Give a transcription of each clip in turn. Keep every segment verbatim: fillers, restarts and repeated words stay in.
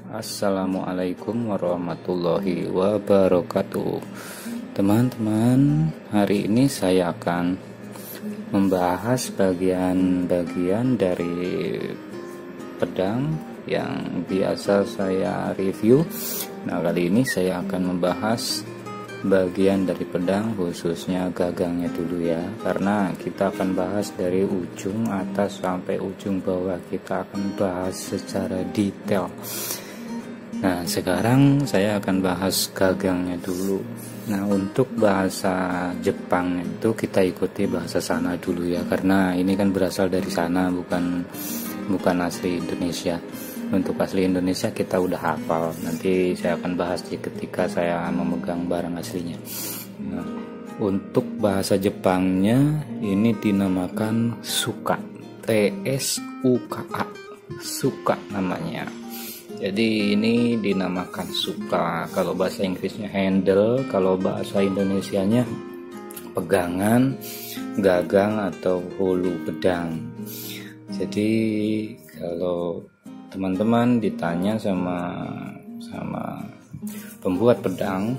Assalamualaikum warahmatullahi wabarakatuh. Teman-teman, hari ini saya akan membahas bagian-bagian dari pedang yang biasa saya review. Nah, kali ini saya akan membahas bagian dari pedang, khususnya gagangnya dulu ya, karena kita akan bahas dari ujung atas sampai ujung bawah. Kita akan bahas secara detail. Nah, sekarang saya akan bahas gagangnya dulu. Nah, untuk bahasa Jepang itu kita ikuti bahasa sana dulu ya, karena ini kan berasal dari sana, bukan bukan asli Indonesia. Untuk asli Indonesia kita udah hafal, nanti saya akan bahas ketika saya memegang barang aslinya. Nah, untuk bahasa Jepangnya ini dinamakan suka, T S U K A, suka namanya. Jadi ini dinamakan suka. Kalau bahasa Inggrisnya handle, kalau bahasa Indonesianya pegangan, gagang atau hulu pedang. Jadi kalau teman-teman ditanya sama sama pembuat pedang,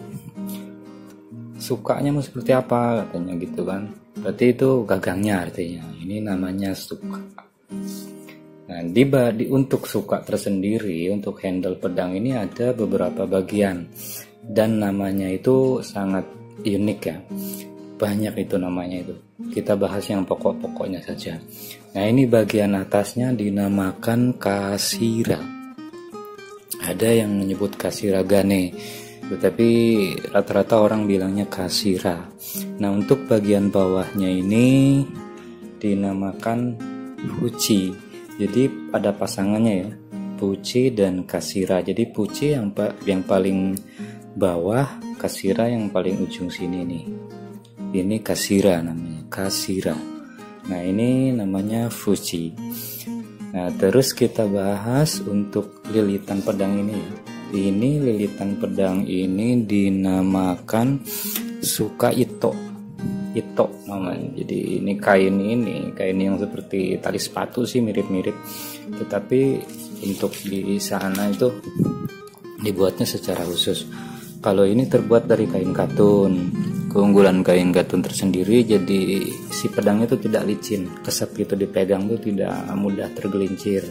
sukanya mau seperti apa, katanya gitu kan, berarti itu gagangnya artinya. Ini namanya suka. Nah, di, di untuk suka tersendiri, untuk handle pedang ini ada beberapa bagian dan namanya itu sangat unik ya. Banyak itu namanya itu. Kita bahas yang pokok-pokoknya saja. Nah, ini bagian atasnya dinamakan kasira. Ada yang menyebut kasiragane, tetapi rata-rata orang bilangnya kasira. Nah, untuk bagian bawahnya ini dinamakan fuchi. Jadi ada pasangannya ya, fuchi dan kasira. Jadi fuchi yang yang paling bawah, kasira yang paling ujung sini nih. Ini kasira namanya, kasira. Nah, ini namanya fuchi. Nah, terus kita bahas untuk lilitan pedang ini. Ini lilitan pedang ini dinamakan suka ito. Ito namanya. Jadi ini kain ini, kain yang seperti tali sepatu sih, mirip-mirip. Tetapi untuk di sana itu dibuatnya secara khusus. Kalau ini terbuat dari kain katun. Keunggulan kain katun tersendiri, jadi si pedang itu tidak licin, kesep itu dipegang itu tidak mudah tergelincir.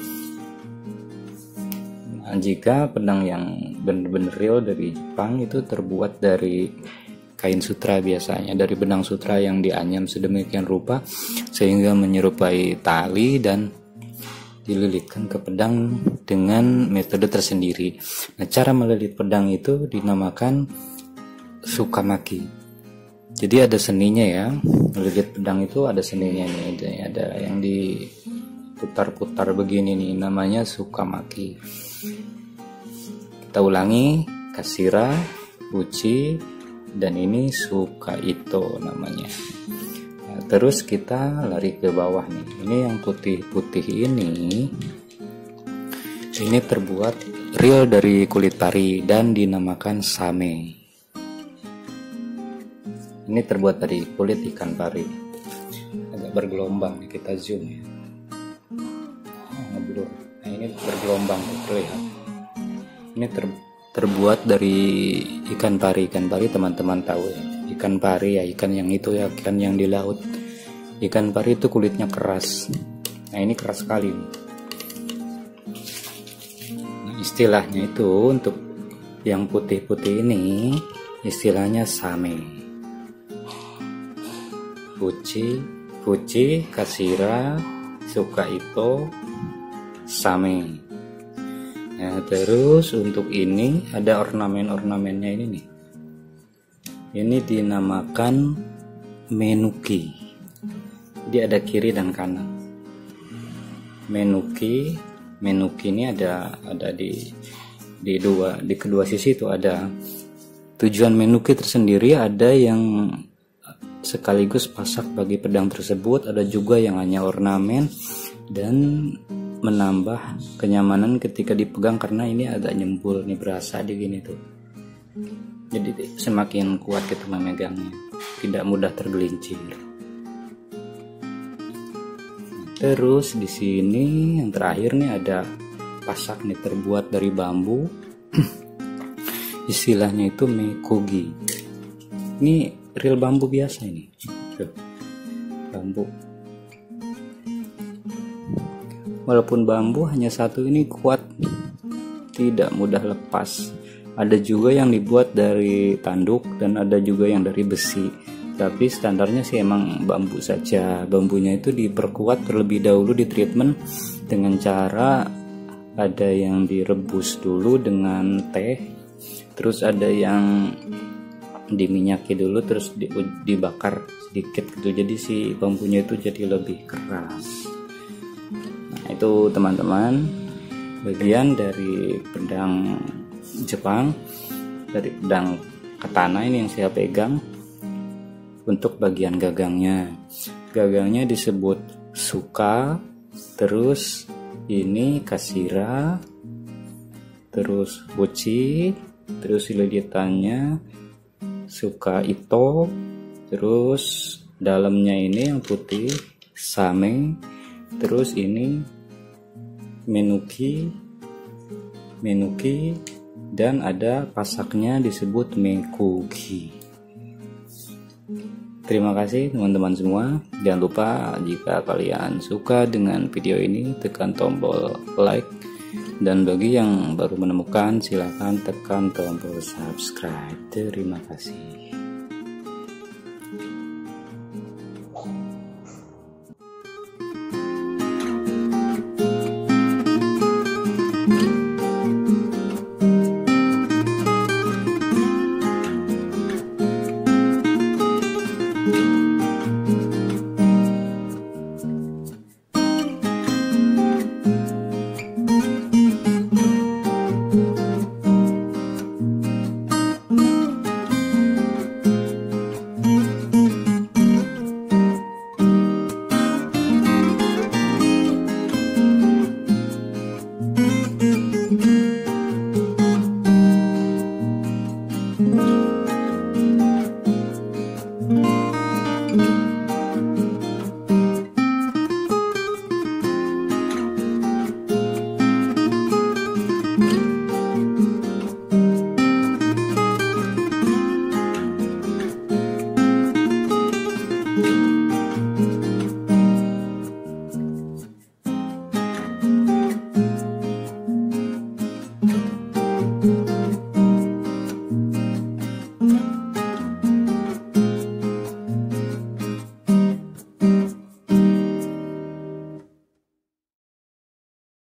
Nah, jika pedang yang benar-benar real dari Jepang itu terbuat dari kain sutra, biasanya dari benang sutra yang dianyam sedemikian rupa sehingga menyerupai tali dan dililitkan ke pedang dengan metode tersendiri. Nah, cara melilit pedang itu dinamakan sukamaki. Jadi ada seninya ya, melilit pedang itu ada seninya nih, ada yang diputar-putar begini nih, namanya sukamaki. Kita ulangi, kasira, fuchi, dan ini suka ito namanya. Nah, terus kita lari ke bawah nih. Ini yang putih-putih ini, ini terbuat real dari kulit pari dan dinamakan same. Ini terbuat dari kulit ikan pari. Agak bergelombang nih, kita zoom ya. Oh, ngeblur. Nah, ini bergelombang terlihat. Ini ter, terbuat dari ikan pari. Ikan pari teman-teman tahu ya. Ikan pari ya, ikan yang itu ya, ikan yang di laut. Ikan pari itu kulitnya keras. Nah, ini keras sekali. Nah, istilahnya itu untuk yang putih-putih ini istilahnya same. Fuchi, fuchi, kasira, suka ito, same. Nah, terus untuk ini ada ornamen-ornamennya ini nih. Ini dinamakan menuki. Dia ada kiri dan kanan. Menuki, menuki ini ada ada di di dua di kedua sisi itu ada. Tujuan menuki tersendiri, ada yang sekaligus pasak bagi pedang tersebut, ada juga yang hanya ornamen dan menambah kenyamanan ketika dipegang, karena ini agak nyembul nih, berasa di gini tuh. Jadi semakin kuat kita memegangnya, tidak mudah tergelincir. Terus di sini yang terakhir nih ada pasak nih terbuat dari bambu. Istilahnya itu mekugi. Ini real bambu biasa ini. Tuh, bambu. Walaupun bambu hanya satu ini kuat, tidak mudah lepas. Ada juga yang dibuat dari tanduk dan ada juga yang dari besi. Tapi standarnya sih emang bambu saja. Bambunya itu diperkuat terlebih dahulu, di treatment dengan cara ada yang direbus dulu dengan teh, terus ada yang diminyaki dulu terus dibakar sedikit gitu. Jadi si bambunya itu jadi lebih keras. Itu teman-teman bagian dari pedang Jepang, dari pedang katana ini yang saya pegang. Untuk bagian gagangnya, gagangnya disebut suka, terus ini kasira, terus buci, terus lilitannya suka ito, terus dalamnya ini yang putih same, terus ini menuki, menuki, dan ada pasaknya disebut mekugi. Terima kasih teman-teman semua. Jangan lupa jika kalian suka dengan video ini, tekan tombol like, dan bagi yang baru menemukan silahkan tekan tombol subscribe. Terima kasih.